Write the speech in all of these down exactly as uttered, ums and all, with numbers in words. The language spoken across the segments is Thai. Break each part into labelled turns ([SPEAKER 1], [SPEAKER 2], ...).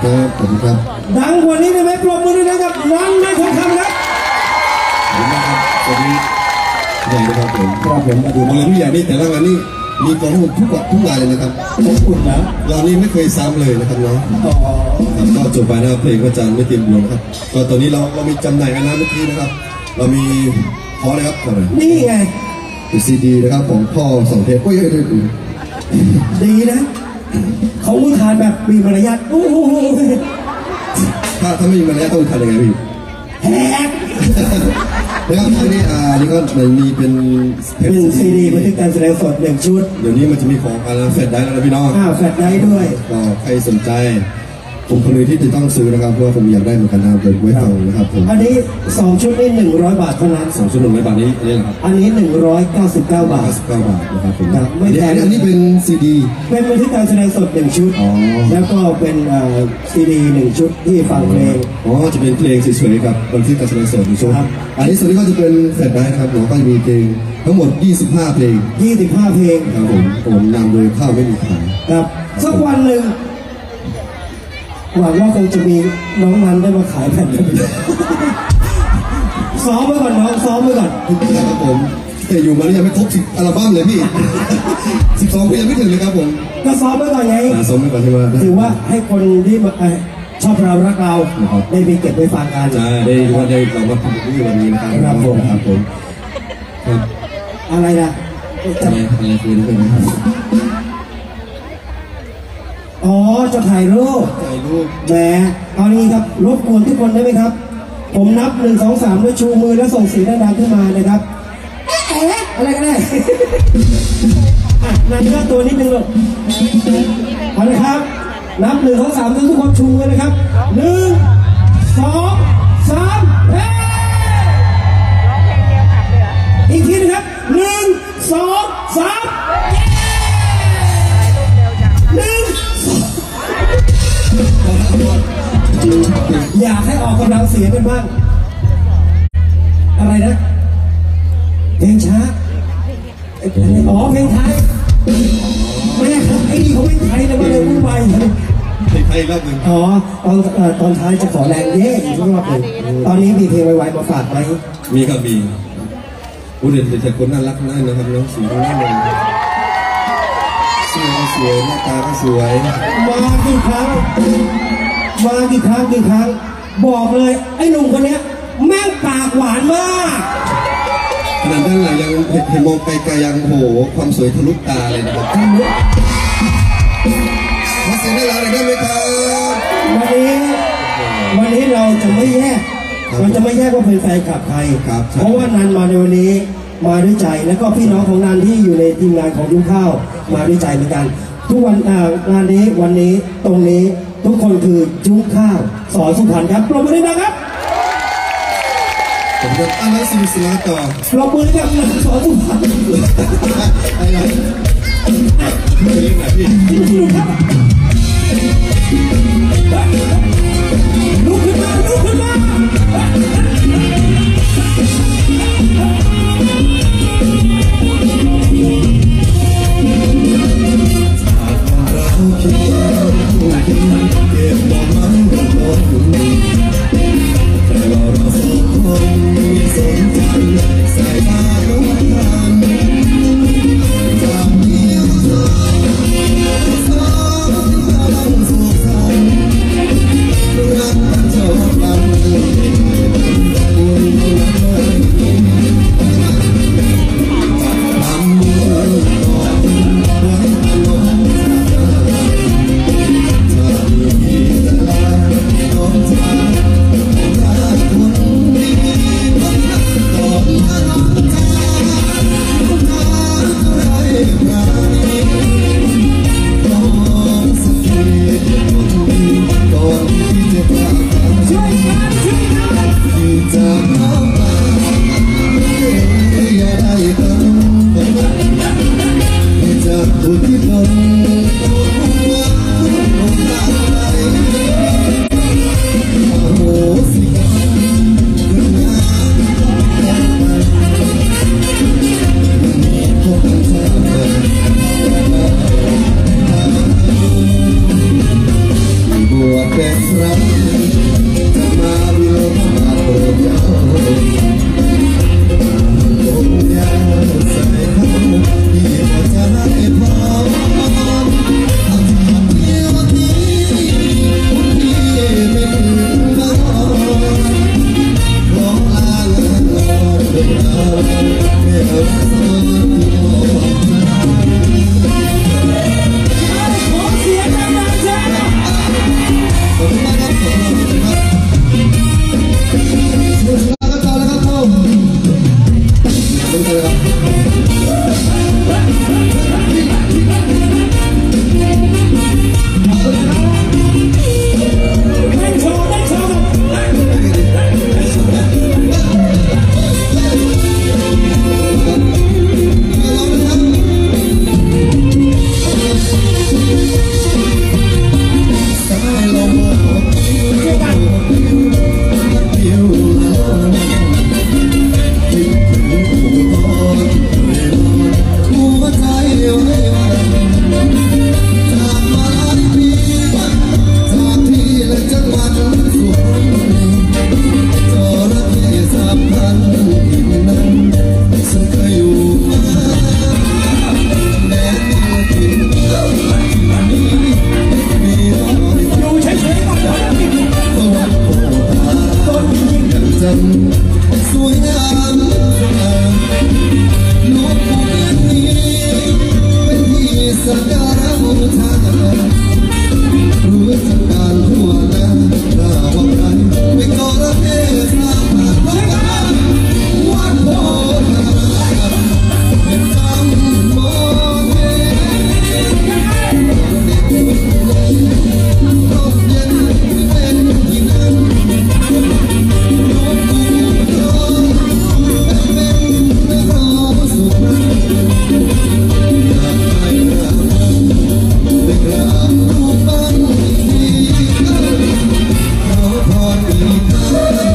[SPEAKER 1] ครับผมครับ
[SPEAKER 2] ดังกว่านี้ได้ไหมปรบมือด้วยนะครับน้องไม่ทองคำครับ
[SPEAKER 1] ขอบคุณมากครับสวัสดีใหญ่นะครับผม
[SPEAKER 2] ครับผมมาดู
[SPEAKER 1] งานที่ใหญ่นี่แต่ละงานนี่มีกองทุนทุกทุกงานเลยนะครับ
[SPEAKER 2] ขอบคุณนะ
[SPEAKER 1] เรานี่ไม่เคยซ้ำเลยนะครับเนาะก็จบไปนะครับเพลงก็จะไม่เตรียมดวงครับก็ตอนนี้เราเรามีจำหน่ายกันนะเมื่อกี้นะครับเรามีขอเลยครับขอเลย
[SPEAKER 2] นี่ไง
[SPEAKER 1] เป็นซีดีนะครับของพ่อสองเทปก็เยอะเลย
[SPEAKER 2] ดีนะเขาอุทานแบบมีมารยาทโอ้โห
[SPEAKER 1] ถ้าถ้าไม่มีมารยาทต้องอุทานยังไงพี่
[SPEAKER 2] แฮก
[SPEAKER 1] นะครับอันนี้อ่านี่ก็มันมีเป็น
[SPEAKER 2] เป็นซีดีบันทึกการแสดงสดหนึ่งชุด
[SPEAKER 1] เดี๋ยวนี้มันจะมีของอะไรแฟลชไดร์แล้วนะพี่น้อง
[SPEAKER 2] อ่าแฟลชไดร์ด้วย
[SPEAKER 1] ก็ใครสนใจผมคนนึงที่จะต้องซื้อนะครับเพราะว่าผมอยากได้เหมือนกันนะครับเดี๋ยวไว้ฟังนะครับผม
[SPEAKER 2] อันนี้สองชุดนี่หนึ่งร้อยบาทเท่านั้น
[SPEAKER 1] สองชุดหนึ่งร้อยบาทนี้นี่แหละครับ
[SPEAKER 2] อันนี้หนึ่งร้อยเก้าสิบเก้าบาท
[SPEAKER 1] เก้าสิบเก้าบาทนะครับผมไม่แพงอันนี้เป็นซีดี
[SPEAKER 2] เป็นบันทึกการแสดงสดหนึ่งชุดแล้วก็เป็นซีดีหนึ่งชุดที่ฟังเพลง
[SPEAKER 1] อ๋อจะเป็นเพลงสวยๆกับบันทึกการแสดงสดหนึ่งชุดอันนี้ส่วนนี้ก็จะเป็นแฟลชไดร์นะครับหนูก็จะมีเพลงทั้งหมดยี่สิบห้าเพลง
[SPEAKER 2] ยี่สิบห้าเพลง
[SPEAKER 1] ครับผมผมนำโดยข้าวไม่มีขาย
[SPEAKER 2] ครับสักวันหนึ่งหวังว่าคงจะมีน้องนันได้มาขายแผ่นกันซ้อมไว้ก่อนน้องซ้อมไว้ก่อน
[SPEAKER 1] ครับผมแต่อยู่มาเนี่ยไม่ครบสิบอัลบั้มเลยพี่สิบสองเพลงยังไม่ถึงเลยครับผม
[SPEAKER 2] ก็ซ้อมไว้ก่อนไง
[SPEAKER 1] ซ้อมไว้ก่อนใช่ไหม
[SPEAKER 2] ถือว่าให้คนที่มาชอบเรารักเราได้ไปเก็บไปฟังกัน
[SPEAKER 1] ใช่ได้ว่าได้เรามาพูดที่วันนี้นะครับ
[SPEAKER 2] ครับผม
[SPEAKER 1] ครับผม
[SPEAKER 2] ครับอะไรนะ
[SPEAKER 1] อะไรอะไรคือนี่เป็นไหม
[SPEAKER 2] อ๋อจะถ่ายรูป
[SPEAKER 1] ถ่ายรูป
[SPEAKER 2] แหมเอานี้ครับรบกวนทุกคนได้ไหมครับผมนับหนึ่งสองสามแล้วชูมือแล้วส่งเสียงดังๆขึ้นมานะครับเอ๊ะอะไรก็ได้นั่นก็ตัวนิดนึงลูกเอาเลยครับนับหนึ่งสองสามทุกคนชูมือนะครับหนึ่งสองสามเฮ้อีกทีนะครับหนึ่งสองสามหนึ่งอยากให้ออกกำลังเสียงกันบ้างอะไรนะเพลงช้าอ๋อเพลงไทยแม่ครับไอ้นี่เขาเพลงไทยนะมาเลยวุ่นวาย
[SPEAKER 1] เพลงไทยรอบหนึ่ง
[SPEAKER 2] อ๋อตอนตอนท้ายจะขอแรงเย่อีกรอบหนึ่งตอนนี้มีเพลงไวๆมาฝากไหม
[SPEAKER 1] มีครับมีผู้เด่นเป็นคนน่ารักน่านะครับน้องสีน่ารักสวยสวยหน้าตาก็สวย
[SPEAKER 2] มากี่ครั้งมากี่ครั้งกี่ครั้งบอกเลยไอ้หนุ่มคนนี้แม่งปากหวานมาก
[SPEAKER 1] ขนาดด้านหลังยังเห็นมองไกลๆยังโหความสวยทะลุตาเลยนะครับมาเสียงได้แล้วได้ไหมครับ
[SPEAKER 2] วันนี้วันนี้เราจะไม่แยกเราจะไม่แยกว่าเป็นแฟนคลับใครเพราะว่านันมาในวันนี้มาด้วยใจแล้วก็พี่น้องของนันที่อยู่ในทีมงานของยุ้งข้าวมาด้วยใจเหมือนกันทุกวันงานนี้วันนี้ตรงนี้ทุกคนคือยุ้งข้าวสอนสุพรรณครับปรบมือด้วยนะครับ
[SPEAKER 1] ผมจะตั้งให้สิบสิบล้านต่อ
[SPEAKER 2] ปรบมือกับนันสอนสุพรรณ
[SPEAKER 1] อะไรไม่เล่นไหนพี่
[SPEAKER 2] ลุกขึ้นมาลุกขึ้นมา
[SPEAKER 1] สวยงามสวยงามหลวงปู่เย็นนี้เป็นที่สักการะบูชารู้จักการทั่วหน้าหน้าวังไกลไม่ก่อระเทศนาวัดโพธิ์เป็นจำมองเห็นร่มเย็นเป็นที่นั่นหลวงปู่ร้องเป็นเป็นนรสุขอยากไปกราบไปกราบรูปปั้นเขาทอดปีกา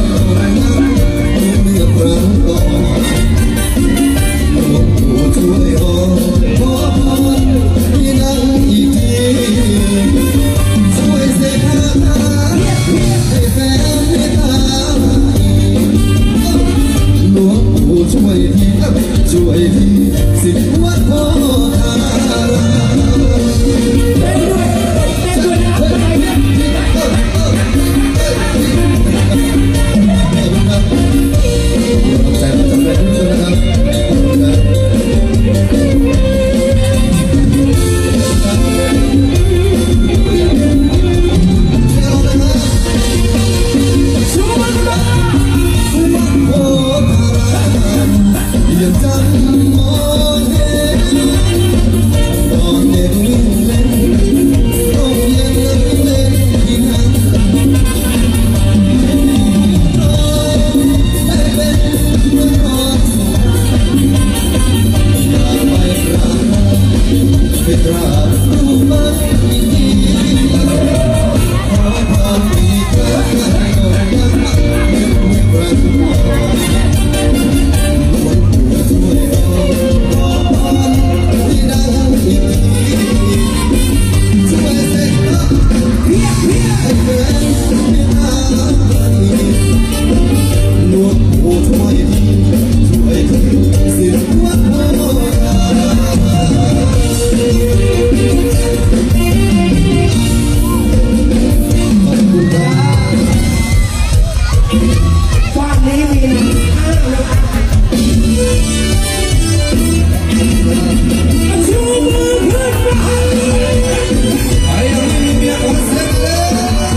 [SPEAKER 1] เมื่อครั้งก่อนหลวงปู่ช่วยโอขอพรให้นั่งอีกทีช่วยเสกคาถาให้แฟนให้ตาหลวงปู่ช่วยทีช่วยทีสิทธิ์วัดโพธารามใจประจำเลยทุกคนนะครับยังจำมองเห็นตอนเด็กวิ่งเล่นร่มเย็นเล่นที่นั่นร้องไม่เป็นเมื่อร้อนสุดอยากไปกราบไปกราบรูปปั้นอีกทีขอพรอีกครั้งให้โด่งดังเป็นเมื่อครั้งก่อนช่วยขอพรที่ดังอีกทีช่วยเสกให้เป็นให้ตาหลวงปู่ช่วยทีช่วยทีสิทธิ์วัดโพธารามขอบคุณครับ
[SPEAKER 2] บ้านนี้มีห้านะครับชูมือขึ้นมา
[SPEAKER 1] ไอ้ยังไม่มีเมียคนเสร็จแล้ว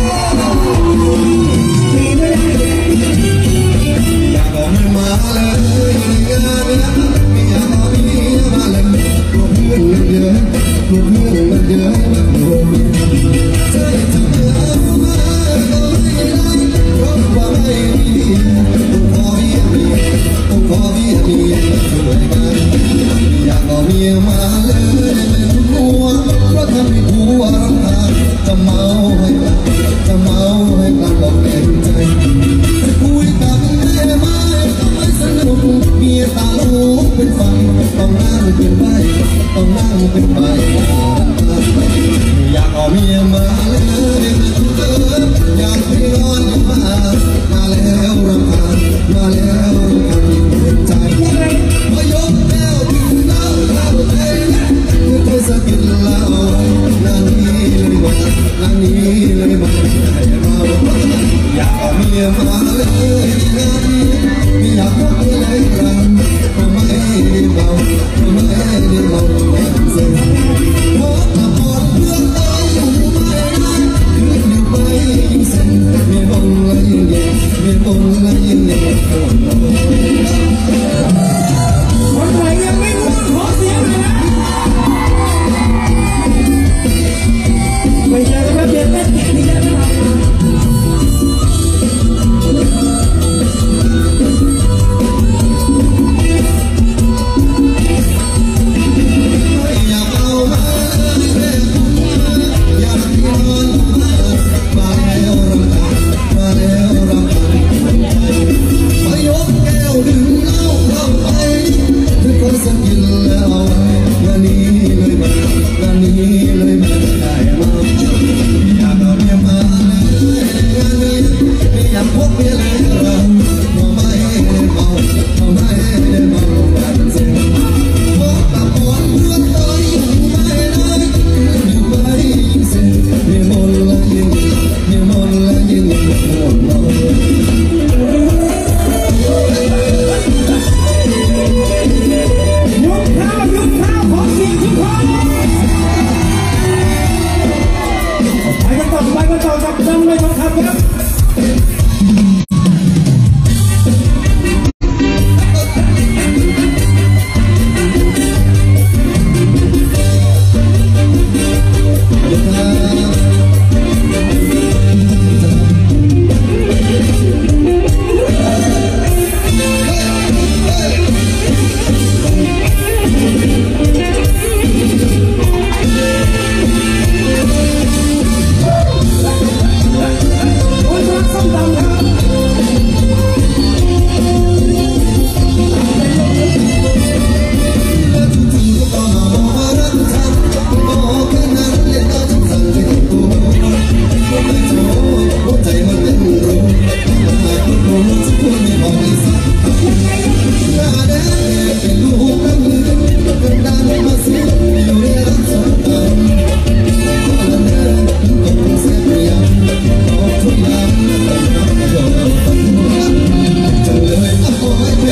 [SPEAKER 2] มีไม่ได้
[SPEAKER 1] อยากเอามันมาเลยงานเนี้ยไม่อยากเอาเมียมาเลยกลัวเพื่อนมันเยอะกลัวเพื่อนมันเยอะโอ้ยใจจะเบื่อมาก็ไม่ได้เพราะว่าไม่มีต้องขอเมียมีต้องขอเมียมีช่วยกันอยากเอาเมียมาเลยเป็นผัวเพราะทำให้ผัวรำคาญจะเมาให้กลับจะเมาให้กลับบอกเต็มใจจะคุยกับแม่ไม่ก็ไม่สนุกเมียตาลูกเป็นไฟต้องนั่งเป็นใบต้องนั่งเป็นใบอยากเอาเมียมาเลยเอออยากให้นอนมามาแล้วรำคาญมาแล้วรำคาญเป็นใจมายกแก้วกินเหล้าเหล้าใจไม่เคยสะกิดเหล้านานนี้เลยหมดนานนี้เลยหมดให้เราอยากเอาเมียมาเลยงานนี้ไม่อยากยกเลยกลังก็ไม่ได้เมาก็ไม่ได้เมาแบบเสียเพราะถ้าพอดเพื่อนเราอยู่ไม่ได้คืออยู่ไปยิ่งเส้นไม่บอก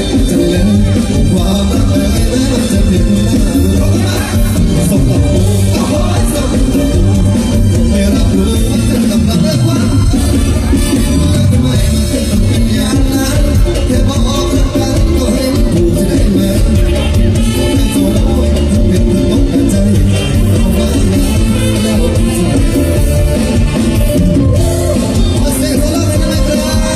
[SPEAKER 1] จังเลยความรักเอ่ยแม้มันจะเพียงหน้าดูสมกับกูเอาไว้สมกับกูไม่รับรู้มันจะกำลังเลิกวันแล้วทำไมมันถึงต้องเป็นอย่างนั้นแค่บอกรักกันก็ให้มันถูกได้ไหมไม่โทษโอ้ยทำเป็นเธอตกใจเอาไว้แล้วใจมาเสียสละให้ได้ไหม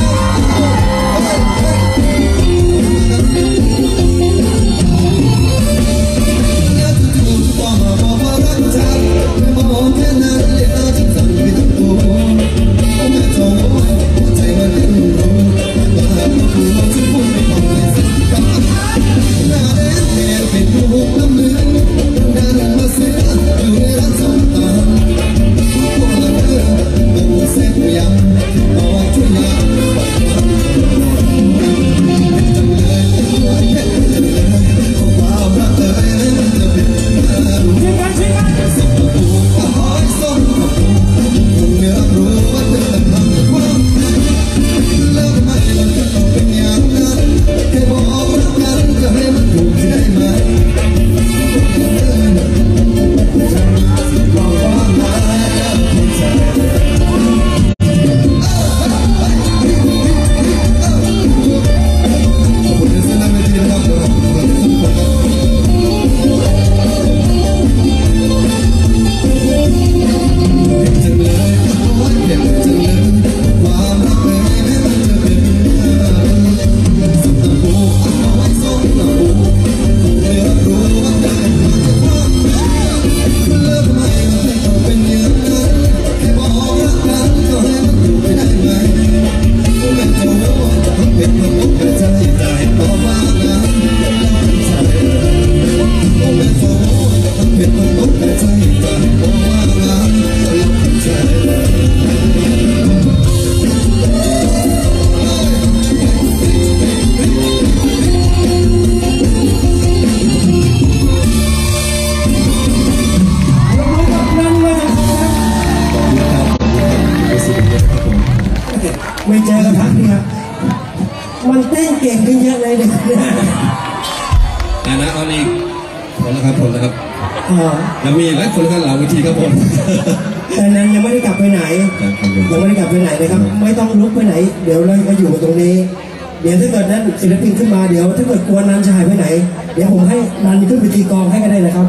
[SPEAKER 2] ไม่เจอกันพักเนี่ยมันเต้นเก่งขึ้นเยอะเลยเด็กเนี่ย
[SPEAKER 1] นะนะเอาอีกผลแล้วครับผลแล้วครับ
[SPEAKER 2] อ๋อ
[SPEAKER 1] ยังมีหลายคนกันหลังวิธีครับผม
[SPEAKER 2] แต่นั้นยังไม่ได้กลับไปไหนยังไม่ได้กลับไปไหนนะครับไม่ต้องลุกไปไหนเดี๋ยวเราก็อยู่ตรงนี้เดี๋ยวถ้าเกิดนั้นศิลปินขึ้นมาเดี๋ยวถ้าเกิดกวนนันจะหายไปไหนเดี๋ยวผมให้นันขึ้นไปตีกองให้ก็ได้นะครับ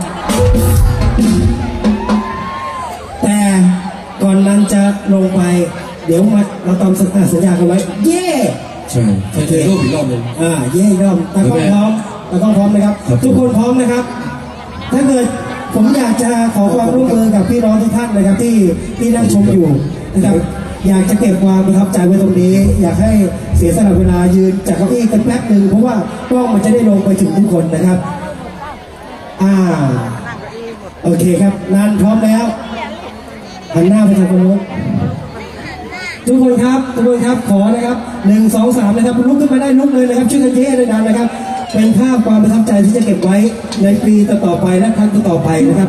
[SPEAKER 2] แต่ก่อนนันจะลงไปเดี๋ยวมาเราตามสัญญากันไว้เย่
[SPEAKER 1] ใช่โอเครูปอีกรอบหนึ่ง
[SPEAKER 2] อ่าเย่รอบตากล้องพร้อมตากล้องพร้อมนะครับทุกคนพร้อมนะครับถ้าเกิดผมอยากจะขอความร่วมมือกับพี่น้องทุกท่านนะครับที่ที่นั่งชมอยู่นะครับอยากจะเก็บความประทับใจไว้ตรงนี้อยากให้เสียสละเวลายืนจากเก้าอี้กันแป๊บหนึ่งเพราะว่ากล้องมันจะได้ลงไปถึงทุกคนนะครับอ่าโอเคครับนันพร้อมแล้วหันหน้าไปทางคนนู้นทุกคนครับทุกคนครับขอนะครับหนึ่งสองสามนะครับลุกขึ้นมาได้ลุกเลยนะครับช่วยกันเย้เลยนะครับเป็นภาพความประทับใจที่จะเก็บไว้ในปีต่อไปและครั้งต่อไปนะครับ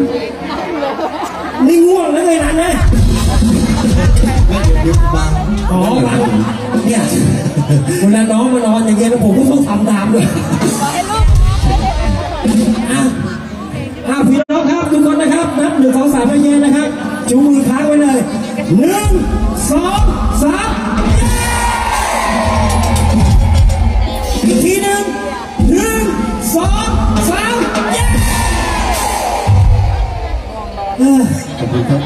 [SPEAKER 2] นี่ง่วงแล้วไงนั้นนะอ๋อเนี่ยเวลาน้องมานอนอย่างเงี้ยแล้วผมก็ต้องทำตามด้วยอ่ะอ่ะพี่น้องครับทุกคนนะครับนับหนึ่งสองสามเย็นนะครับจูมือค้างไว้เลยหนึ่งสองสามอีกทีหนึ่งหนึ่งสองสามเย้ขอบคุณครับ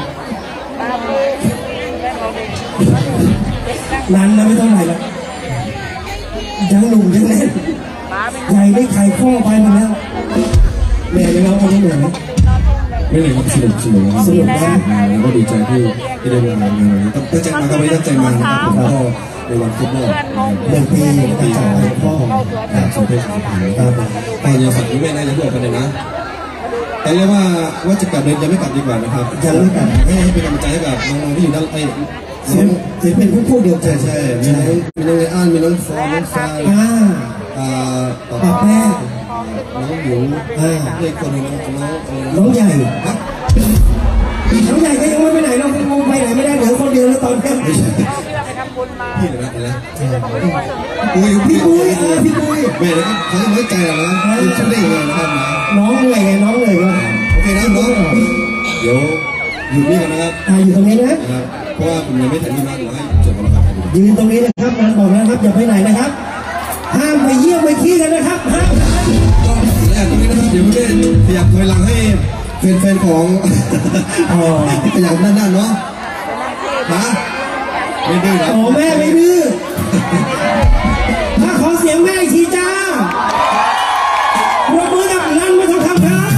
[SPEAKER 2] นั้นนะไม่เท่าไหร่ละยังหนุ่มยังเล่นใหญ่ได้ไข่ข้อไปหมดแล้วเหนื่อยไหมน้องคนนี้เหนื่อยไหม
[SPEAKER 1] ไม่เหนื่อยครับสนุกสนุกสนุกมากแล้วก็ดีใจที่ที่ได้มางานในวันนี้ตั้งใจมาก็ไม่ตั้งใจมานะครับผมก็ในวันครบรอบ
[SPEAKER 2] หนึ่งปีตั้งใจไปพ่อ
[SPEAKER 1] ครับสมเด็จพระสังฆราชตอนยังฝันนี้ไม่ได้จะบอกกันเลยนะแต่เรียกว่าว่าจะกลับเดินยังไม่กลับดีกว่านะครับ
[SPEAKER 2] ยังไม่กลับ
[SPEAKER 1] ให้ให้เป็นกำลังใจให้กับน้องๆที่อยู่ด้านไอ้
[SPEAKER 2] เสียงเสียงเป็นผู้พูดเดียวกัน
[SPEAKER 1] ใช่มีน้องมีน้องไออันมีน้องฟอร์น้องฟาย
[SPEAKER 2] อ่า
[SPEAKER 1] อ่า
[SPEAKER 2] ปากแม่
[SPEAKER 1] น้องหยูอ่าเด็กคนนึงน้อง
[SPEAKER 2] น้องใหญ่น้องใหญ่ก็ยังไม่ไปไหนเราคงไปไหนไม่ได้เดี๋ยวคนเดียวแล้วตอนนี้
[SPEAKER 1] พี่เราไปทำบุญมาพี่เลยนะอะไร
[SPEAKER 2] ปุ้ยพี่ปุ้ยเออพี่ปุ้ย
[SPEAKER 1] แม่นะครับเขาจะน้อยใจเรานะช่วยได้ยังไงนะครับนะ
[SPEAKER 2] น้องเหนื่อยไงน้องเหนื่อยครับ
[SPEAKER 1] โอเคนะน้องเดี๋ยวอยู่นี่กันนะครับ
[SPEAKER 2] อ่าอยู่ตรงนี้นะ
[SPEAKER 1] นะครับเพราะว่าผมยังไม่ถึงที่บ้านเดี๋ยวให้จบกันแล้วครับ
[SPEAKER 2] ยืนตรงนี้นะครับนันบอกแล้วนะครับอย่าไปไหนนะครับห้ามไปเยี่ยมไปขี้กันนะครับห้าม
[SPEAKER 1] ก็แรกตรงนี้นะครับเดี๋ยวไม่ได้ขยับถอยหลังให้แฟนๆของ
[SPEAKER 2] อ๋อ
[SPEAKER 1] ขยับด้านๆเนาะนะไม่ดื้อนะ
[SPEAKER 2] โอ้แม่ไม่ดื้อถ้าขอเสียงแม่อีกทีจ้าปรบมือกับนันไม่ต้องทำครับ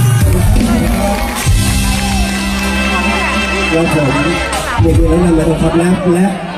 [SPEAKER 2] แล้วผมนี่คือนันไม่ต้องทำแล้วและ